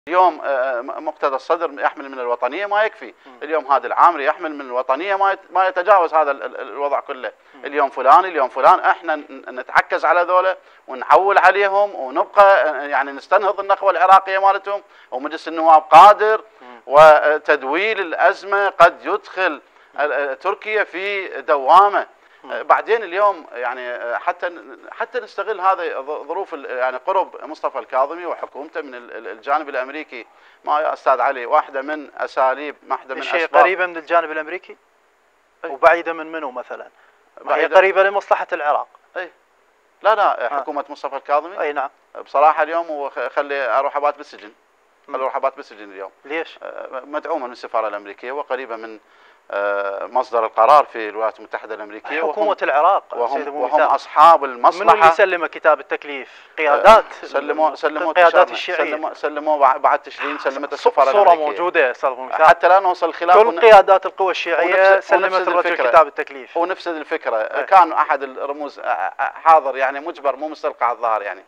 اليوم مقتدى الصدر يحمل من الوطنيه ما يكفي، اليوم هذا العامري يحمل من الوطنيه ما يتجاوز هذا الوضع كله، اليوم فلان اليوم فلان، احنا نتعكز على ذولا ونحول عليهم ونبقى يعني نستنهض النخوه العراقيه مالتهم، ومجلس النواب قادر وتدويل الازمه قد يدخل تركيا في دوامه. بعدين اليوم يعني حتى نستغل هذه ظروف يعني قرب مصطفى الكاظمي وحكومته من الجانب الامريكي، ما يا استاذ علي واحده من اساليب واحده من شيء قريبه من الجانب الامريكي وبعيده من منه مثلا؟ هي قريبه لمصلحه العراق. اي لا حكومه مصطفى الكاظمي. اي نعم. بصراحه اليوم خلي اروح ابات بالسجن، اروح ابات بالسجن اليوم. ليش؟ مدعومه من السفاره الامريكيه وقريبه من مصدر القرار في الولايات المتحدة الأمريكية، حكومة العراق وهم أصحاب المصلحة. من اللي سلم كتاب التكليف؟ قيادات سلموا قيادات الشيعية، سلموا بعد تشرين، سلمت السفارة الأمريكية. صورة موجودة استاذ ممتاز، حتى لا نوصل الخلاف. كل قيادات القوى الشيعية سلمت الرجل كتاب التكليف ونفسد الفكرة. كان أحد الرموز حاضر يعني مجبر مو مستلقى على الظهر يعني.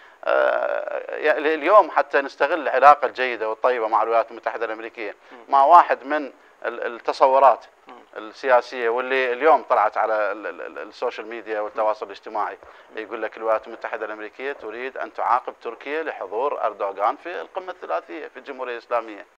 اليوم حتى نستغل العلاقة الجيدة والطيبة مع الولايات المتحدة الأمريكية مع واحد من التصورات السياسية واللي اليوم طلعت على السوشيال ميديا والتواصل الاجتماعي، يقول لك الولايات المتحدة الأمريكية تريد أن تعاقب تركيا لحضور أردوغان في القمة الثلاثية في الجمهورية الإسلامية.